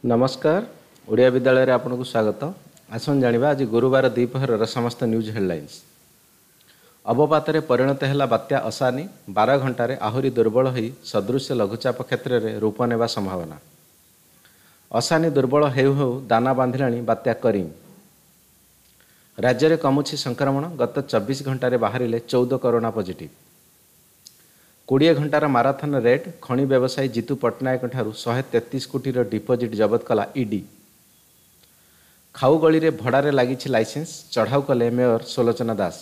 नमस्कार ओडिया विद्यालय आपन को स्वागत। आसन जानिबा आज गुरुवार द्विपहर समस्त न्यूज हेडलाइंस। अवपातरे परिणत है बात्या असानी 12 घंटे आहुरी दुर्बल हो सदृश लघुचाप क्षेत्र में रूप नेबा संभावना। असानी दुर्बल हेउ हेउ दाना बांधिला बात्या करीम। राज्य में कमुछि संक्रमण, गत 24 घंटे बाहर 14 कोरोना पॉजिटिव। 20 घंटार माराथन रेड खनि व्यवसायी जीतू पट्टनायक ठारू 133 कोटी डिपोजिट जबत कला ईडी। खाऊगली रे भड़ारे लगी लाइसेंस चढ़ाऊ कले मेयर सुलोचना दास।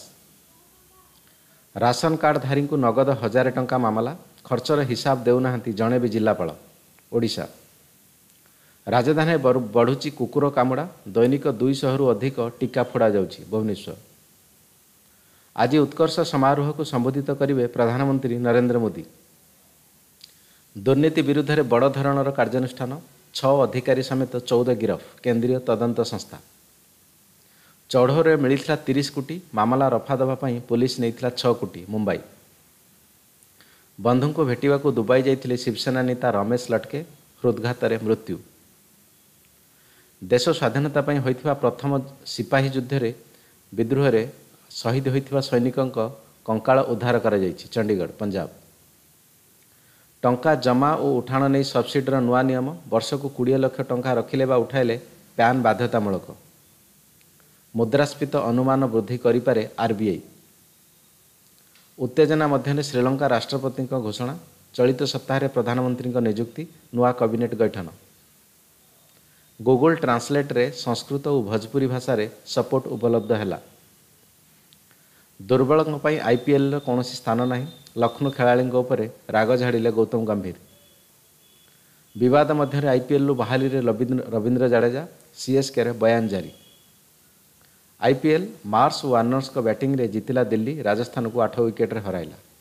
राशन कार्डधारी को नगद 1000 टंका मामला, खर्चर हिसाब देउना जड़े भी जिलापाल। ओडिशा राजधानी बढ़ुची कुकुर कामुड़ा, दैनिक 200 रु अधिक टीका फोड़ा जाउछि भुवनेश्वर। आज उत्कर्ष समारोह को संबोधित करेंगे प्रधानमंत्री नरेंद्र मोदी। दुर्नीति विरुद्ध में बड़ धरणर कार्यानुष्ठान, 6 अधिकारी समेत 14 गिरफ, केंद्रीय तदंत संस्था। चढ़ौरे मिलता 30 कोटी, मामला रफा दफा पुलिस नहीं 6 कोटी। मुंबई बंधु को भेटा दुबई जाते शिवसेना नेता रमेश लटके, हृदघात मृत्यु। देश स्वाधीनता होइथिबा प्रथम सिपाही युद्ध रे विद्रोह रे शहीद होइथिबा सैनिकों कंकाल उद्धार करा जायछि चंडीगढ़ पंजाब। टंका जमा और उठाण नहीं सब्सिडीर नुआ नियम, वर्ष को 20 लाख टंका रखिले बा उठाइले पैन बाध्यतामूलक। मुद्रास्फीति अनुमान वृद्धि करिपारे आरबीआई। उत्तेजना मध्य श्रीलंका राष्ट्रपति घोषणा, चलित सप्ताह प्रधानमंत्री नियुक्ति, नुआ कैबिनेट गठन। गूगल ट्रांसलेट रे संस्कृत और भोजपुरी भाषा रे सपोर्ट उपलब्ध है। दुर्बलों आईपीएल कौन स्थान नहीं, लखनऊ खेलाड़ी राग झाड़िले गौतम गंभीर। विवाद मध्य आईपीएल बहाली रवींद्र जडेजा, सीएसके बयान जारी। आईपीएल मार्स वार्नर्स बैटिंग रे जीतिला दिल्ली, राजस्थान को 8 विकेट हराइला।